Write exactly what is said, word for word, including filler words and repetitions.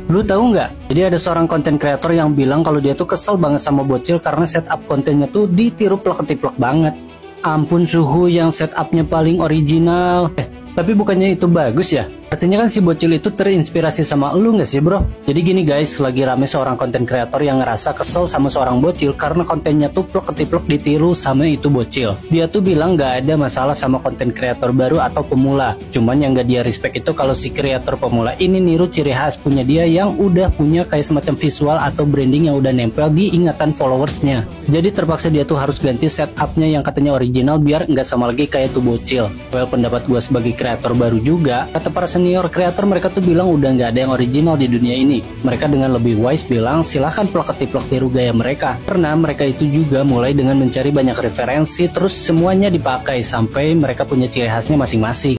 Lu tahu nggak? Jadi ada seorang konten kreator yang bilang kalau dia tuh kesel banget sama bocil karena setup kontennya tuh ditiru plek-ketiplek banget. Ampun suhu yang setupnya paling original. Eh, tapi bukannya itu bagus ya? Artinya kan si bocil itu terinspirasi sama lu nggak sih bro? Jadi gini guys, lagi rame seorang konten kreator yang ngerasa kesel sama seorang bocil karena kontennya tuh plek-ketiplek ditiru sama itu bocil. Dia tuh bilang nggak ada masalah sama konten kreator baru atau pemula. Cuman yang nggak dia respect itu kalau si kreator pemula ini niru ciri khas punya dia yang udah punya kayak semacam visual atau branding yang udah nempel di ingatan followersnya. Jadi terpaksa dia tuh harus ganti setupnya yang katanya original biar nggak sama lagi kayak tuh bocil. Well, pendapat gua sebagai kreator baru juga, kata para senior kreator mereka tuh bilang udah nggak ada yang original di dunia ini. Mereka dengan lebih wise bilang silahkan plek-ketiplek tiru gaya mereka, karena mereka itu juga mulai dengan mencari banyak referensi terus semuanya dipakai sampai mereka punya ciri khasnya masing-masing.